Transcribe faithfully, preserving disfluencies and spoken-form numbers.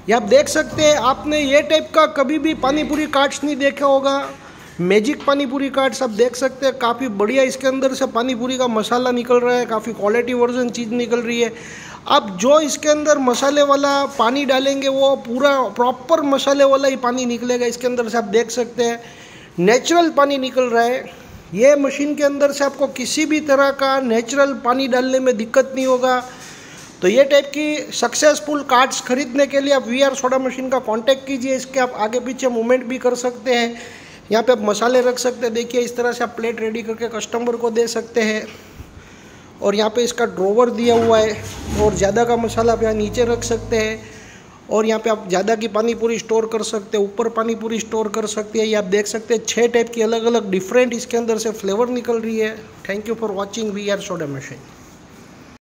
ये आप देख सकते हैं, आपने ये टाइप का कभी भी पानी पूरी कार्ट्स नहीं देखा होगा। मैजिक पानी पूरी कार्ट्स आप देख सकते हैं, काफ़ी बढ़िया इसके अंदर से पानी पूरी का मसाला निकल रहा है, काफ़ी क्वालिटी वर्जन चीज़ निकल रही है। अब जो इसके अंदर मसाले वाला पानी डालेंगे वो पूरा प्रॉपर मसाले वाला ही पानी निकलेगा। इसके अंदर से आप देख सकते हैं नेचुरल पानी निकल रहा है। ये मशीन के अंदर से आपको किसी भी तरह का नेचुरल पानी डालने में दिक्कत नहीं होगा। तो ये टाइप की सक्सेसफुल कार्ड्स खरीदने के लिए आप वी आर सोडा मशीन का कांटेक्ट कीजिए। इसके आप आगे पीछे मूवमेंट भी कर सकते हैं, यहाँ पे आप मसाले रख सकते हैं। देखिए इस तरह से आप प्लेट रेडी करके कस्टमर को दे सकते हैं। और यहाँ पे इसका ड्रॉवर दिया हुआ है, और ज़्यादा का मसाला आप यहाँ नीचे रख सकते हैं। और यहाँ पे आप ज़्यादा की पानी पूरी स्टोर कर सकते हैं, ऊपर पानी पूरी स्टोर कर सकते हैं। ये आप देख सकते हैं छः टाइप की अलग अलग डिफरेंट इसके अंदर से फ्लेवर निकल रही है। Thank you for watching we are soda machine.